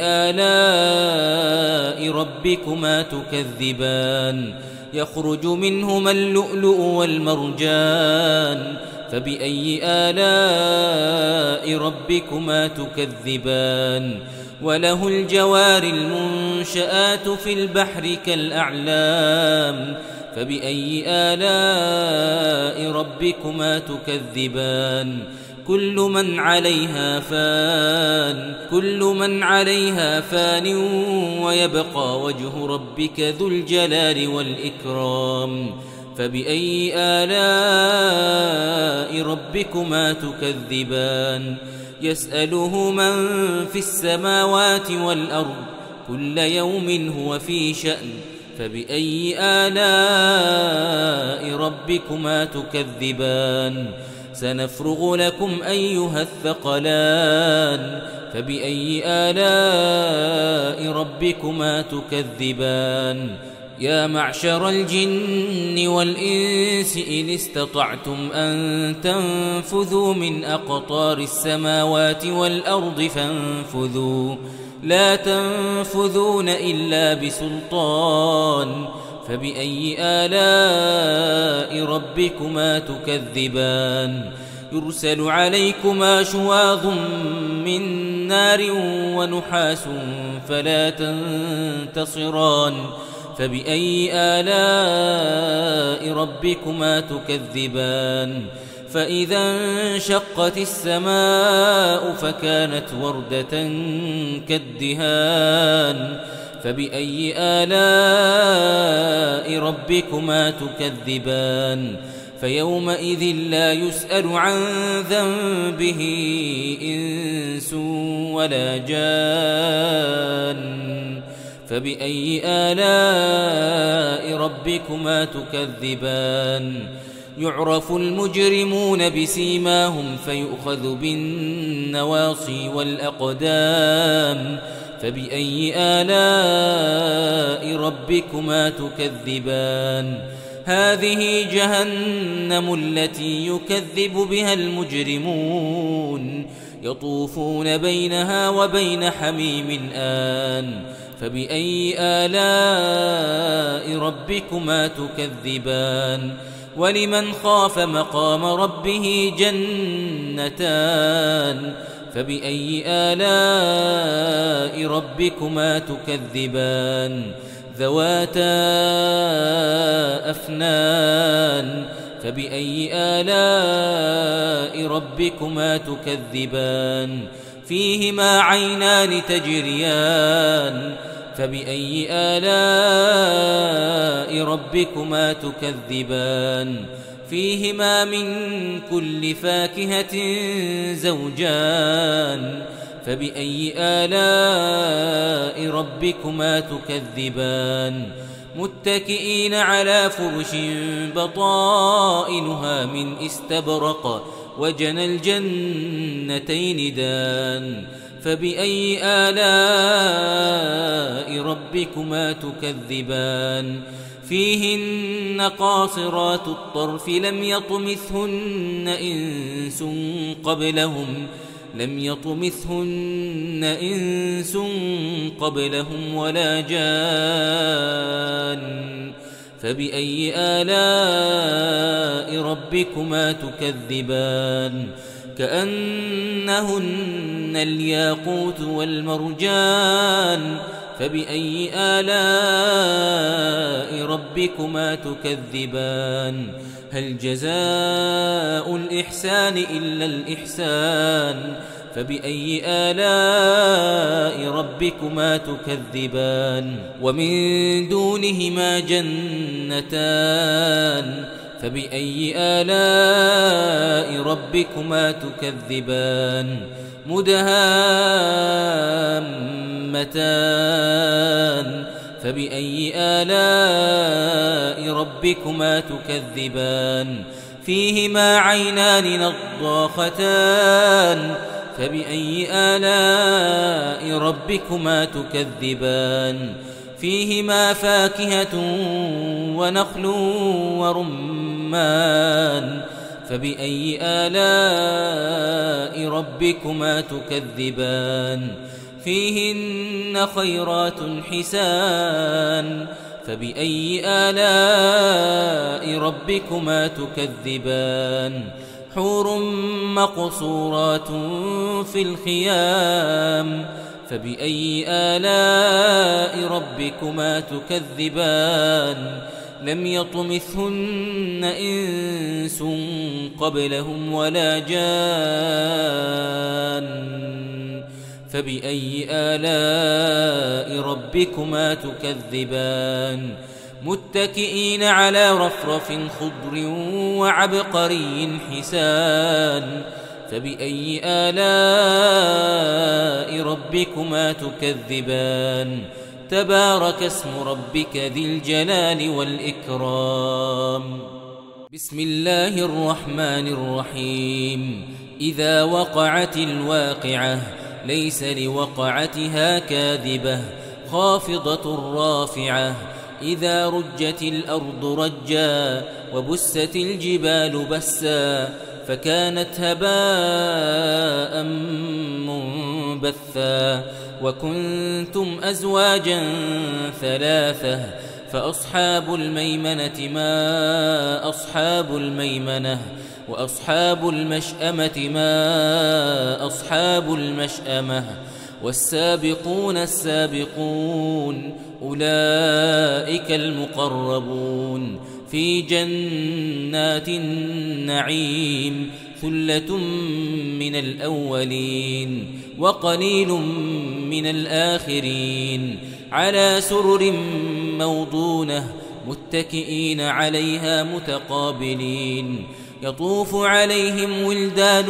آلاء ربكما تكذبان يخرج منهما اللؤلؤ والمرجان فبأي آلاء ربكما تكذبان وله الجوار المنشآت في البحر كالأعلام فبأي آلاء ربكما تكذبان كل من عليها فان كل من عليها فان ويبقى وجه ربك ذو الجلال والإكرام فبأي آلاء ربكما تكذبان يسأله من في السماوات والأرض كل يوم هو في شأن فبأي آلاء ربكما تكذبان سنفرغ لكم أيها الثقلان فبأي آلاء ربكما تكذبان يا معشر الجن والإنس إن استطعتم أن تنفذوا من أقطار السماوات والأرض فانفذوا لا تنفذون إلا بسلطان فبأي آلاء ربكما تكذبان يرسل عليكما شواظ من نار ونحاس فلا تنتصران فبأي آلاء ربكما تكذبان فإذا انشقت السماء فكانت وردة كالدهان فبأي آلاء ربكما تكذبان فيومئذ لا يسأل عن ذنبه إنس ولا جان فبأي آلاء ربكما تكذبان يعرف المجرمون بسيماهم فيؤخذ بالنسبة النواصي والأقدام فبأي آلاء ربكما تكذبان هذه جهنم التي يكذب بها المجرمون يطوفون بينها وبين حميم آن فبأي آلاء ربكما تكذبان ولمن خاف مقام ربه جنتان فبأي آلاء ربكما تكذبان ذواتا أفنان فبأي آلاء ربكما تكذبان فيهما عينان تجريان فبأي آلاء ربكما تكذبان فيهما من كل فاكهة زوجان فبأي آلاء ربكما تكذبان متكئين على فرش بطائنها من استبرق وجنى الجنتين دان فبأي آلاء ربكما تكذبان فيهن قاصرات الطرف لم يطمثهن إنس قبلهم لم يطمثهن إنس قبلهم ولا جان فبأي آلاء ربكما تكذبان كأنهن الياقوت والمرجان فبأي آلاء ربكما تكذبان هل جزاء الإحسان إلا الإحسان فبأي آلاء ربكما تكذبان ومن دونهما جنتان فبأي آلاء ربكما تكذبان مدهامتان فبأي آلاء ربكما تكذبان فيهما عينان نضاختان فبأي آلاء ربكما تكذبان فيهما فاكهة ونخل ورمان فبأي آلاء ربكما تكذبان فيهن خيرات حسان فبأي آلاء ربكما تكذبان حور مقصورات في الخيام فبأي آلاء ربكما تكذبان لم يطمثهن إنس قبلهم ولا جان فبأي آلاء ربكما تكذبان متكئين على رفرف خضر وعبقري حسان فبأي آلاء ربكما تكذبان تبارك اسم ربك ذي الجلال والإكرام بسم الله الرحمن الرحيم إذا وقعت الواقعة ليس لوقعتها كاذبة خافضة رافعة إذا رجت الأرض رجا وبست الجبال بسا فكانت هباء منبثا وكنتم أزواجا ثلاثة فأصحاب الميمنة ما أصحاب الميمنة وأصحاب المشأمة ما أصحاب المشأمة والسابقون السابقون أولئك المقربون في جنات النعيم ثلة من الأولين وقليل من الآخرين على سرر موضونة متكئين عليها متقابلين يطوف عليهم ولدان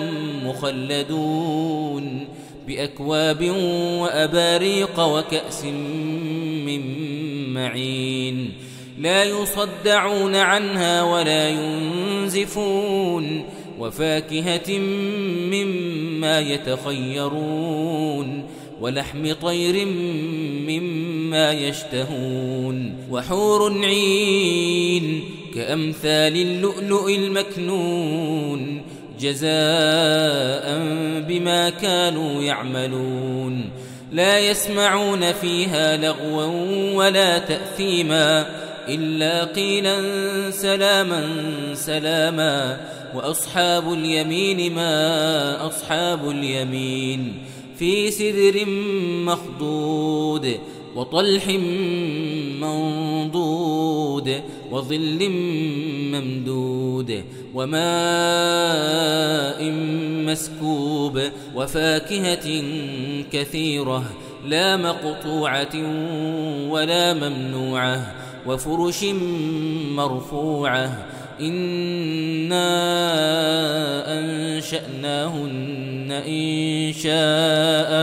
مخلدون بأكواب وأباريق وكأس من معين لا يصدعون عنها ولا ينزفون وفاكهة مما يتخيرون ولحم طير مما يشتهون وحور عين كأمثال اللؤلؤ المكنون جزاء بما كانوا يعملون لا يسمعون فيها لغوا ولا تأثيما إلا قيلا سلاما سلاما وأصحاب اليمين ما أصحاب اليمين في سدر مخضود وطلح منضود وظل ممدود وماء مسكوب وفاكهة كثيرة لا مقطوعة ولا ممنوعة وفرش مرفوعة إنا أنشأناهن إنشاء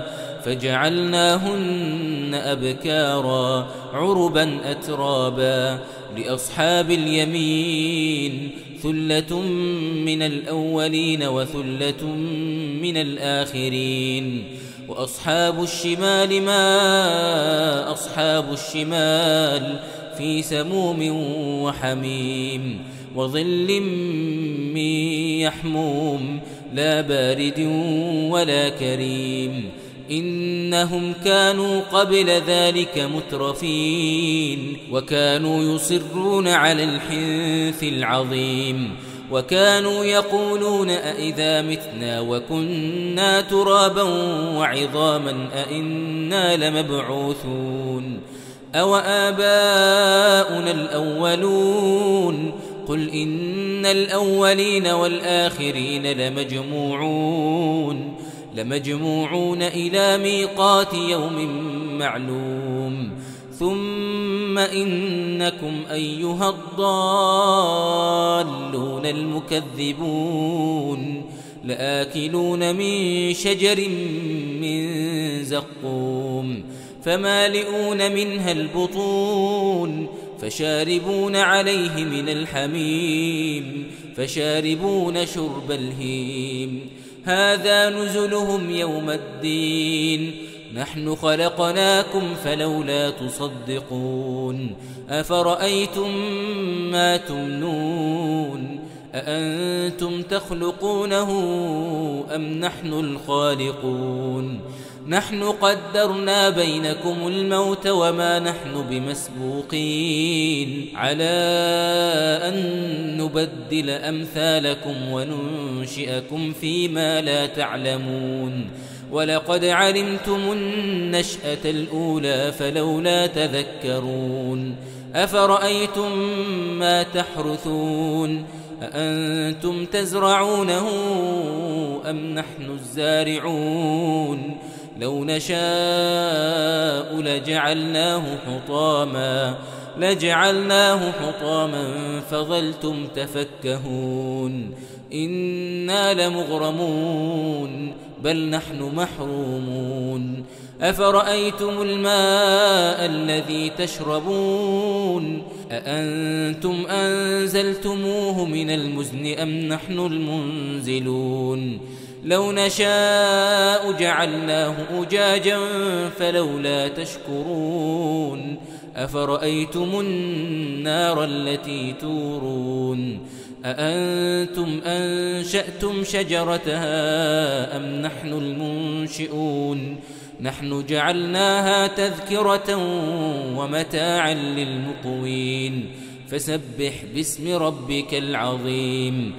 فجعلناهن أبكارا عربا أترابا لأصحاب اليمين ثلة من الأولين وثلة من الآخرين وأصحاب الشمال ما أصحاب الشمال في سموم وحميم وظل من يحموم لا بارد ولا كريم إنهم كانوا قبل ذلك مترفين وكانوا يصرون على الحنث العظيم وكانوا يقولون أئذا متنا وكنا ترابا وعظاما أئنا لمبعوثون أو آباؤنا الأولون قل إن الأولين والآخرين لمجموعون لمجموعون إلى ميقات يوم معلوم ثم إنكم أيها الضالون المكذبون لآكلون من شجر من زقوم فمالئون منها البطون فشاربون عليه من الحميم فشاربون شرب الهيم هذا نزلهم يوم الدين نحن خلقناكم فلولا تصدقون أفرأيتم ما تمنون أأنتم تخلقونه أم نحن الخالقون نحن قدرنا بينكم الموت وما نحن بمسبوقين على أن نبدل أمثالكم وننشئكم فيما لا تعلمون ولقد علمتم النشأة الأولى فلولا تذكرون أفرأيتم ما تحرثون أأنتم تزرعونه أم نحن الزارعون لو نشاء لجعلناه حطاما لجعلناه حطاما فظلتم تفكهون إنا لمغرمون بل نحن محرومون أفرأيتم الماء الذي تشربون أأنتم أنزلتموه من المزن أم نحن المنزلون لو نشاء جعلناه أجاجا فلولا تشكرون أفرأيتم النار التي تورون أأنتم أنشأتم شجرتها أم نحن المنشئون نحن جعلناها تذكرة ومتاعا للمقوين فسبح باسم ربك العظيم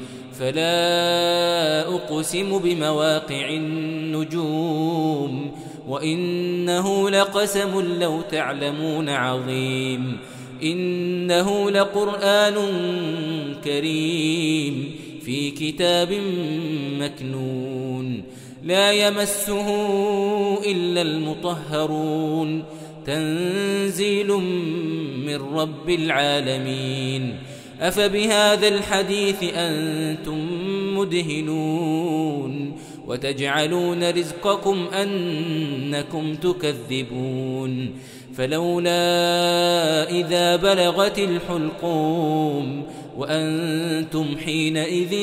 فلا أقسم بمواقع النجوم وإنه لقسم لو تعلمون عظيم إنه لقرآن كريم في كتاب مكنون لا يمسه إلا المطهرون تنزيل من رب العالمين أفبهذا الحديث أنتم مدهنون وتجعلون رزقكم أنكم تكذبون فلولا إذا بلغت الحلقوم وأنتم حينئذ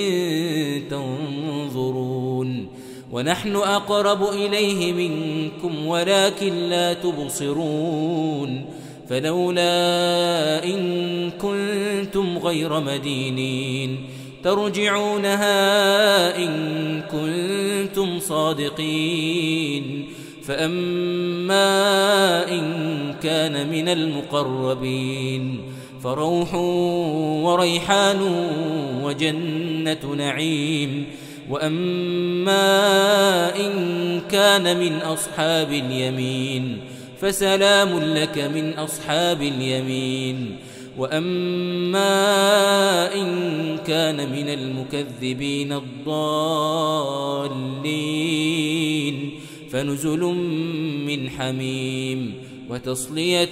تنظرون ونحن أقرب إليه منكم ولكن لا تبصرون فلولا إن كنتم غير مدينين ترجعونها إن كنتم صادقين فأما إن كان من المقربين فروح وريحان وجنة نعيم وأما إن كان من أصحاب اليمين فسلام لك من أصحاب اليمين وأما إن كان من المكذبين الضالين فنزل من حميم وتصلية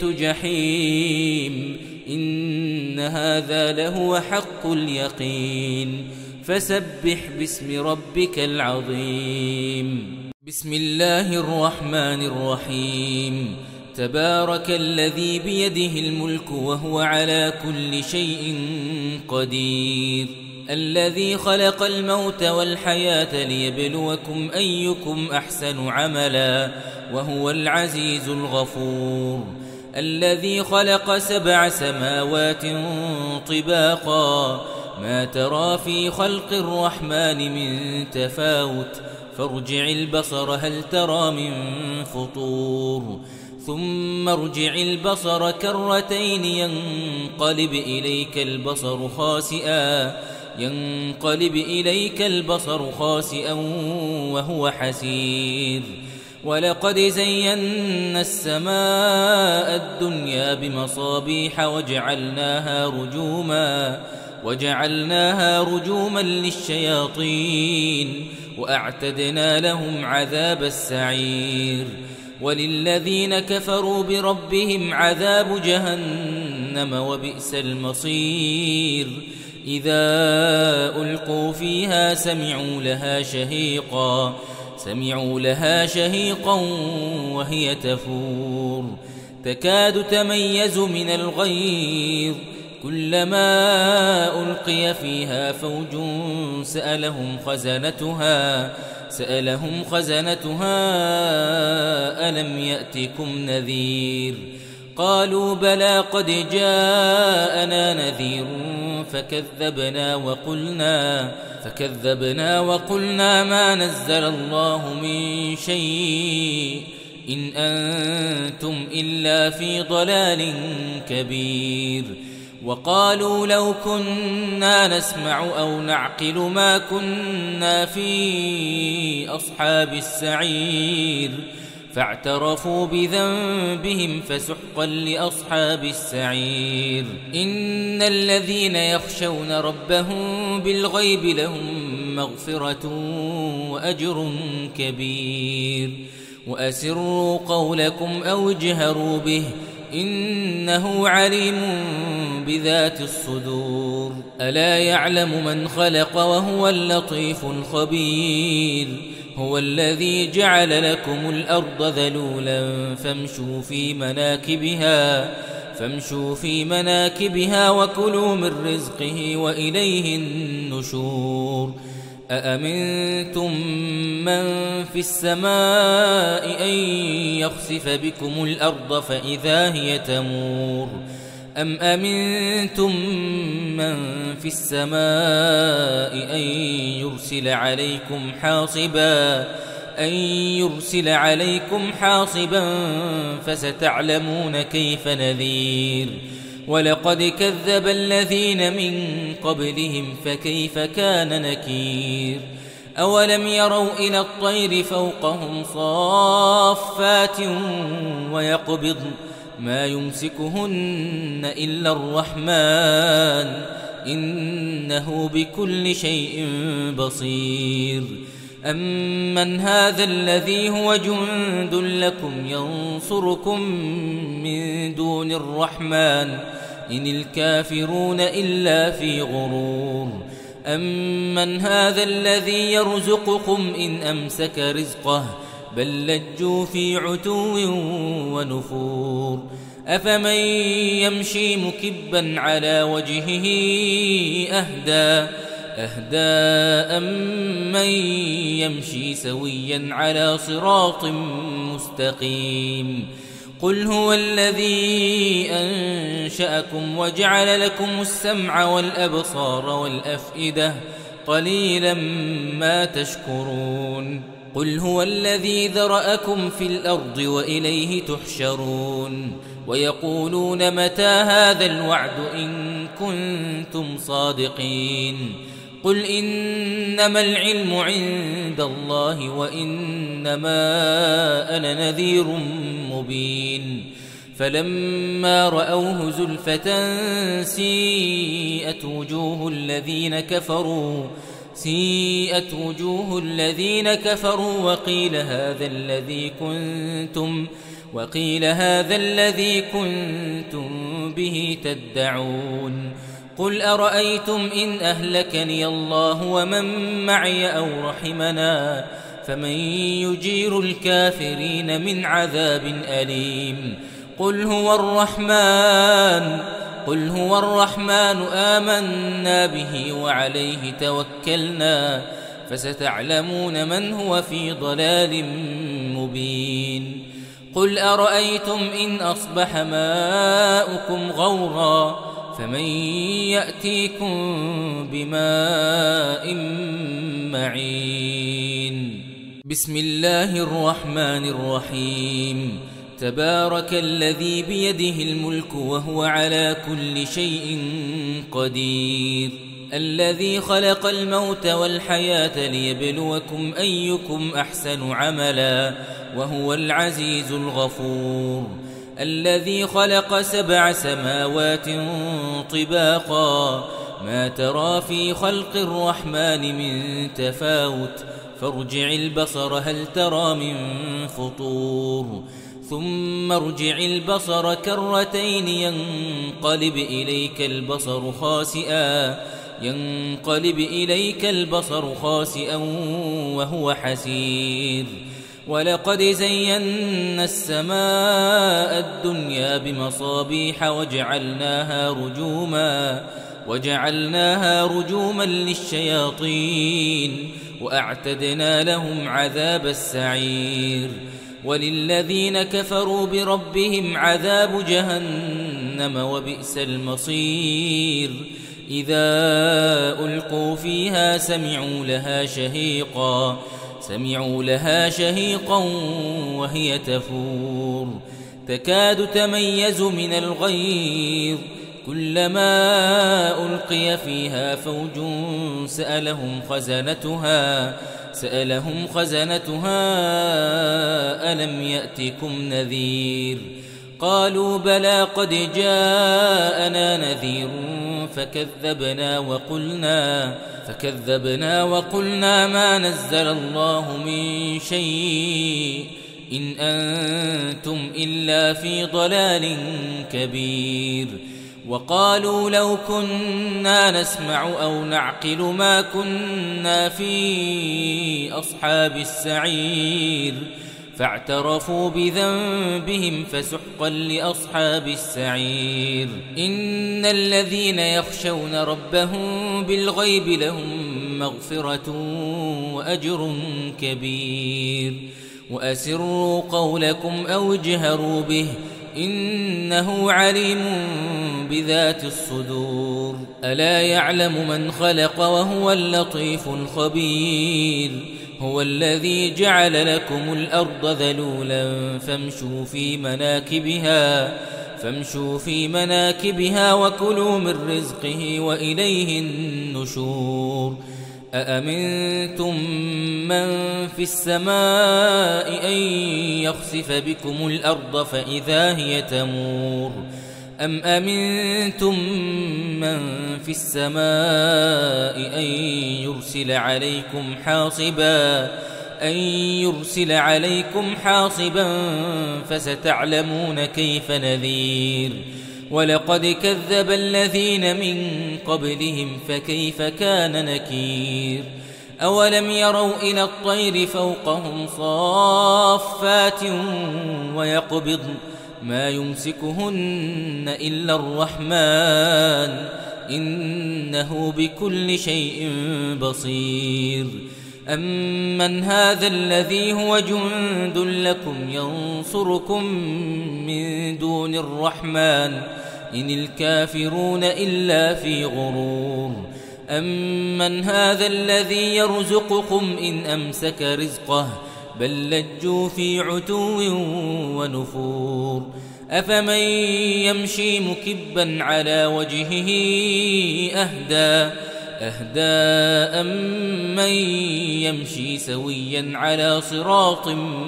جحيم إن هذا لهو حق اليقين فسبح باسم ربك العظيم. بسم الله الرحمن الرحيم. تبارك الذي بيده الملك وهو على كل شيء قدير الذي خلق الموت والحياة ليبلوكم أيكم أحسن عملا وهو العزيز الغفور الذي خلق سبع سماوات طباقا ما ترى في خلق الرحمن من تفاوت فارجع البصر هل ترى من فطور ثم ارجع البصر كرتين ينقلب إليك البصر خاسئا ينقلب إليك البصر خاسئا وهو حسير ولقد زينا السماء الدنيا بمصابيح وجعلناها رجوما وجعلناها رجوما للشياطين وأعتدنا لهم عذاب السعير وللذين كفروا بربهم عذاب جهنم وبئس المصير إذا ألقوا فيها سمعوا لها شهيقا سمعوا لها شهيقا وهي تفور تكاد تميز من الغيظ كلما ألقي فيها فوج سألهم خزنتها سألهم خزنتها ألم يأتكم نذير قالوا بلى قد جاءنا نذير فكذبنا وقلنا فكذبنا وقلنا ما نزل الله من شيء إن أنتم إلا في ضلال كبير وقالوا لو كنا نسمع أو نعقل ما كنا في أصحاب السعير فاعترفوا بذنبهم فسحقا لأصحاب السعير إن الذين يخشون ربهم بالغيب لهم مغفرة وأجر كبير وأسروا قولكم أو اجهروا به إنه عليم بذات الصدور ألا يعلم من خلق وهو اللطيف الخبير هو الذي جعل لكم الأرض ذلولا فامشوا في مناكبها فامشوا في مناكبها وكلوا من رزقه وإليه النشور أأمنتم من في السماء أن يخسف بكم الأرض فإذا هي تمور أم أمنتم من في السماء أن يرسل عليكم حاصبا أن يرسل عليكم حاصبا فستعلمون كيف نذير ولقد كذب الذين من قبلهم فكيف كان نكير أولم يروا إلى الطير فوقهم صافات ويقبضن ما يمسكهن إلا الرحمن إنه بكل شيء بصير أمن هذا الذي هو جند لكم ينصركم من دون الرحمن إن الكافرون إلا في غرور أمن هذا الذي يرزقكم إن أمسك رزقه بل لجوا في عتو ونفور أفمن يمشي مكبا على وجهه أهدى أهدى أمن يمشي سويا على صراط مستقيم قل هو الذي أنشأكم وجعل لكم السمع والأبصار والأفئدة قليلا ما تشكرون قل هو الذي ذرأكم في الأرض وإليه تحشرون ويقولون متى هذا الوعد إن كنتم صادقين قل إنما العلم عند الله وإنما أنا نذير مبين فلما رأوه زلفة سيئت وجوه الذين كفروا سيئت وجوه الذين كفروا وقيل هذا الذي كنتم وقيل هذا الذي كنتم به تدعون قل أرأيتم إن أهلكني الله ومن معي أو رحمنا فمن يجير الكافرين من عذاب أليم قل هو الرحمن قل هو الرحمن آمنا به وعليه توكلنا فستعلمون من هو في ضلال مبين قل أرأيتم إن أصبح ماؤكم غورا فمن يأتيكم بماء معين بسم الله الرحمن الرحيم تبارك الذي بيده الملك وهو على كل شيء قدير الذي خلق الموت والحياة ليبلوكم أيكم أحسن عملا وهو العزيز الغفور الذي خلق سبع سماوات طباقا ما ترى في خلق الرحمن من تفاوت فارجع البصر هل ترى من فطور ثم ارجع البصر كرتين ينقلب إليك البصر خاسئا ينقلب إليك البصر خاسئا وهو حسير ولقد زينا السماء الدنيا بمصابيح وجعلناها رجوما وجعلناها رجوما للشياطين وأعتدنا لهم عذاب السعير وللذين كفروا بربهم عذاب جهنم وبئس المصير إذا ألقوا فيها سمعوا لها شهيقا سمعوا لها شهيقا وهي تفور تكاد تميز من الغيظ كلما ألقي فيها فوج سألهم خزنتها سألهم خزنتها ألم يأتكم نذير قالوا بلى قد جاءنا نذير فكذبنا وقلنا فكذبنا وقلنا ما نزل الله من شيء إن أنتم إلا في ضلال كبير وقالوا لو كنا نسمع أو نعقل ما كنا في أصحاب السعير فاعترفوا بذنبهم فسحقا لأصحاب السعير إن الذين يخشون ربهم بالغيب لهم مغفرة وأجر كبير وأسروا قولكم أو اجهروا به إنه عليم بذات الصدور ألا يعلم من خلق وهو اللطيف الخبير هو الذي جعل لكم الأرض ذلولا فامشوا في مناكبها فامشوا في مناكبها وكلوا من رزقه وإليه النشور أأمنتم من في السماء أن يخسف بكم الأرض فإذا هي تمور أم أمنتم من في السماء أن يرسل عليكم حاصبا أن يرسل عليكم حاصبا فستعلمون كيف نذير ولقد كذب الذين من قبلهم فكيف كان نكير أولم يروا إلى الطير فوقهم صافات ويقبضن ما يمسكهن إلا الرحمن إنه بكل شيء بصير أمن هذا الذي هو جند لكم ينصركم من دون الرحمن إن الكافرون إلا في غرور أمن هذا الذي يرزقكم إن أمسك رزقه بل لجوا في عتو ونفور أفمن يمشي مكبا على وجهه أهدى أهدى أمن يمشي سويا على صراط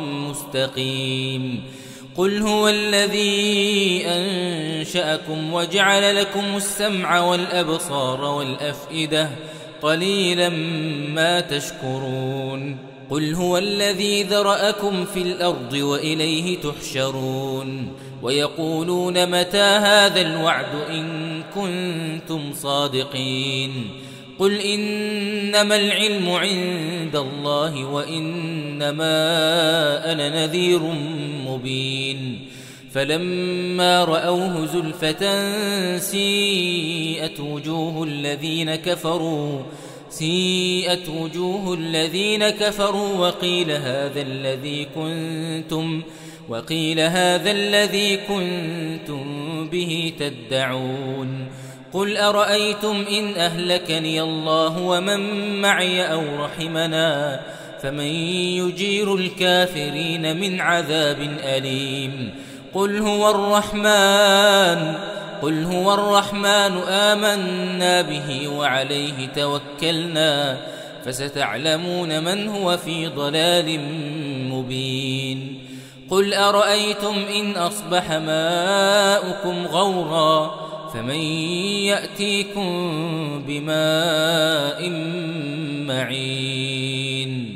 مستقيم قل هو الذي أنشأكم وجعل لكم السمع والأبصار والأفئدة قليلا ما تشكرون قل هو الذي ذرأكم في الأرض وإليه تحشرون ويقولون متى هذا الوعد إن كنتم صادقين قل إنما العلم عند الله وإنما أنا نذير مبين فلما رأوه زلفة سيئت وجوه الذين كفروا سيئت وجوه الذين كفروا وقيل هذا الذي كنتم وقيل هذا الذي كنتم به تدعون قل أرأيتم إن أهلكني الله ومن معي أو رحمنا فمن يجير الكافرين من عذاب أليم قل هو الرحمن قل هو الرحمن آمنا به وعليه توكلنا فستعلمون من هو في ضلال مبين قل أرأيتم إن أصبح ماؤكم غورا فمن يأتيكم بماء معين